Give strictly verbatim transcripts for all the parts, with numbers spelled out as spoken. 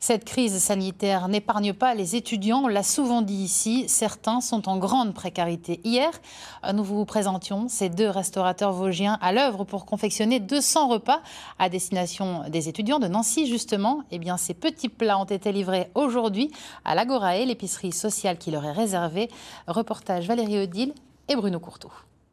Cette crise sanitaire n'épargne pas les étudiants, on l'a souvent dit ici, certains sont en grande précarité. Hier, nous vous présentions ces deux restaurateurs vosgiens à l'œuvre pour confectionner deux cents repas à destination des étudiants de Nancy justement. Eh bien, ces petits plats ont été livrés aujourd'hui à l'Agorae, l'épicerie sociale qui leur est réservée. Reportage Valérie Odile et Bruno Courteau.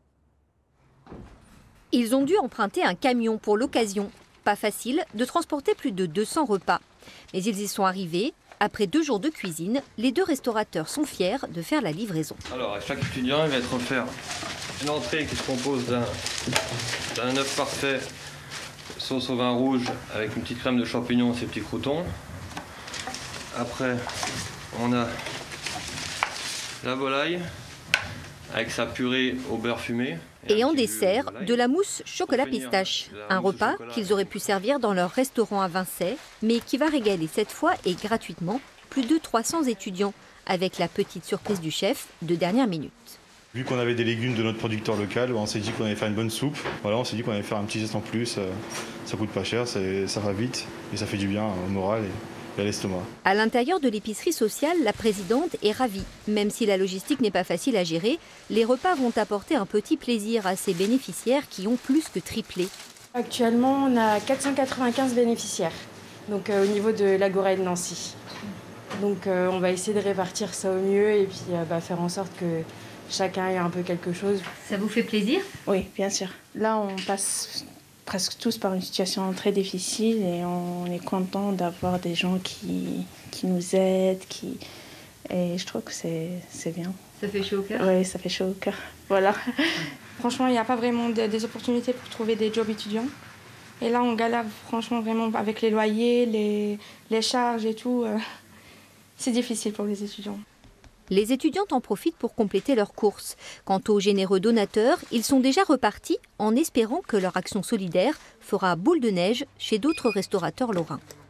Ils ont dû emprunter un camion pour l'occasion. Pas facile de transporter plus de deux cents repas. Mais ils y sont arrivés. Après deux jours de cuisine, les deux restaurateurs sont fiers de faire la livraison. Alors, à chaque étudiant, il va être offert une entrée qui se compose d'un d'un œuf parfait, sauce au vin rouge avec une petite crème de champignons et ses petits croûtons. Après, on a la volaille avec sa purée au beurre fumé. Et en dessert, de la mousse chocolat pistache. Un repas qu'ils auraient pu servir dans leur restaurant à Vincey, mais qui va régaler cette fois et gratuitement plus de trois cents étudiants, avec la petite surprise du chef de dernière minute. Vu qu'on avait des légumes de notre producteur local, on s'est dit qu'on allait faire une bonne soupe. Voilà, on s'est dit qu'on allait faire un petit geste en plus. Ça coûte pas cher, ça va vite et ça fait du bien au moral et à l'estomac. À l'intérieur de l'épicerie sociale, la présidente est ravie. Même si la logistique n'est pas facile à gérer, les repas vont apporter un petit plaisir à ces bénéficiaires qui ont plus que triplé. Actuellement, on a quatre cent quatre-vingt-quinze bénéficiaires donc, euh, au niveau de l'Agorae de Nancy. Donc euh, on va essayer de répartir ça au mieux et puis euh, bah, faire en sorte que chacun ait un peu quelque chose. Ça vous fait plaisir? Oui, bien sûr. Là, on passe presque tous par une situation très difficile et on est content d'avoir des gens qui, qui nous aident. Qui... Et je trouve que c'est bien. Ça fait chaud au cœur? Oui, ça fait chaud au cœur. Voilà. Franchement, il n'y a pas vraiment de, des opportunités pour trouver des jobs étudiants. Et là, on galère franchement vraiment avec les loyers, les, les charges et tout. Euh, c'est difficile pour les étudiants. Les étudiantes en profitent pour compléter leurs courses. Quant aux généreux donateurs, ils sont déjà repartis en espérant que leur action solidaire fera boule de neige chez d'autres restaurateurs lorrains.